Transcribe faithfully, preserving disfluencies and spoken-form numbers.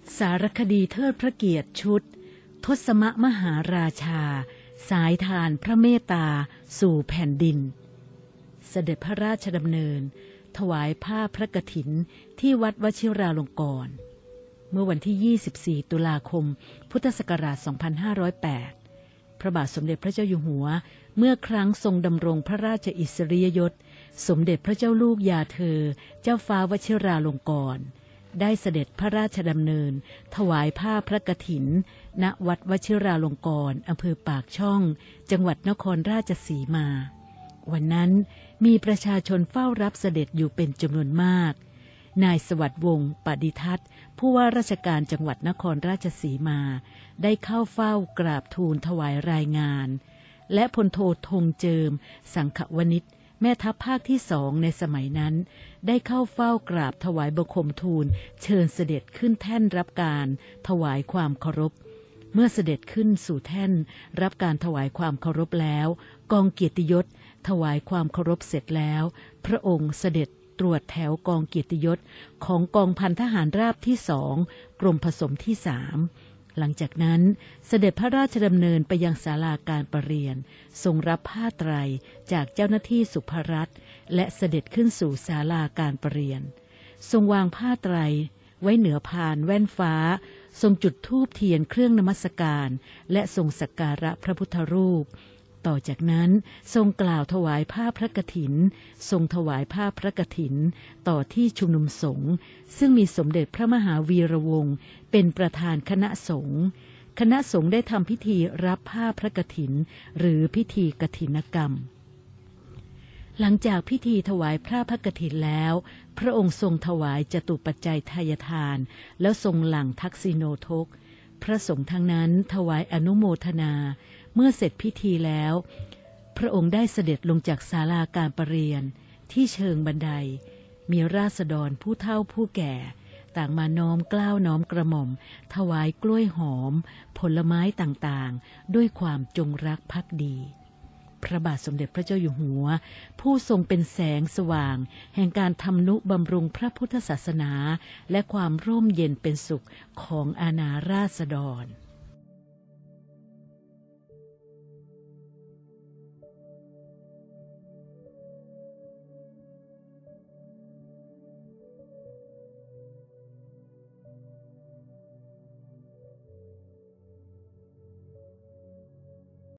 สารคดีเทิดพระเกียรติชุดทศมมหาราชาสายทานพระเมตตาสู่แผ่นดินเสด็จพระราชดำเนินถวายผ้าพระกฐินที่วัดวชิราลงกรณ์เมื่อวันที่ยี่สิบสี่ตุลาคมพุทธศักราชสองพันห้าร้อยแปดพระบาทสมเด็จพระเจ้าอยู่หัวเมื่อครั้งทรงดำรงพระราชอิสริยยศสมเด็จพระเจ้าลูกยาเธอเจ้าฟ้าวชิราลงกรณ์ได้เสด็จพระราชดำเนินถวายผ้าพระกฐินณวัดวชิราลงกรณ์อำเภอปากช่องจังหวัดนครราชสีมาวันนั้นมีประชาชนเฝ้ารับเสด็จอยู่เป็นจำนวนมากนายสวัสดิ์วงศ์ปฏิทัศน์ผู้ว่าราชการจังหวัดนครราชสีมาได้เข้าเฝ้ากราบทูลถวายรายงานและพลโทธงเจิมสังขวณิชแม่ทัพภาคที่สองในสมัยนั้นได้เข้าเฝ้ากราบถวายบังคมทูลเชิญเสด็จขึ้นแท่นรับการถวายความเคารพเมื่อเสด็จขึ้นสู่แท่นรับการถวายความเคารพแล้วกองเกียรติยศถวายความเคารพเสร็จแล้วพระองค์เสด็จตรวจแถวกองเกียรติยศของกองพันทหารราบที่สองกรมผสมที่สามหลังจากนั้นเสด็จพระราชดำเนินไปยังศาลาการประเรียนทรงรับผ้าไตรจากเจ้าหน้าที่สุภรัตน์และเสด็จขึ้นสู่ศาลาการประเรียนทรงวางผ้าไตรไว้เหนือพานแว่นฟ้าทรงจุดธูปเทียนเครื่องนมัสการและทรงสักการะพระพุทธรูปต่อจากนั้นทรงกล่าวถวายผ้าพระกฐินทรงถวายผ้าพระกฐินต่อที่ชุมนุมสงฆ์ซึ่งมีสมเด็จพระมหาวีระวงศ์เป็นประธานคณะสงฆ์คณะสงฆ์ได้ทำพิธีรับผ้าพระกฐินหรือพิธีกฐินกรรมหลังจากพิธีถวายผ้าพระกฐินแล้วพระองค์ทรงถวายจตุปัจจัยทายทานแล้วทรงหลั่งทักษิโนทกพระสงฆ์ทั้งนั้นถวายอนุโมทนาเมื่อเสร็จพิธีแล้วพระองค์ได้เสด็จลงจากศาลาการประเรียนที่เชิงบันไดมีราษฎรผู้เฒ่าผู้แก่ต่างมาน้อมเกล้าน้อมกระหม่อมถวายกล้วยหอมผลไม้ต่างๆด้วยความจงรักภักดีพระบาทสมเด็จพระเจ้าอยู่หัวผู้ทรงเป็นแสงสว่างแห่งการทำนุบำรุงพระพุทธศาสนาและความร่มเย็นเป็นสุขของอาณาราษฎร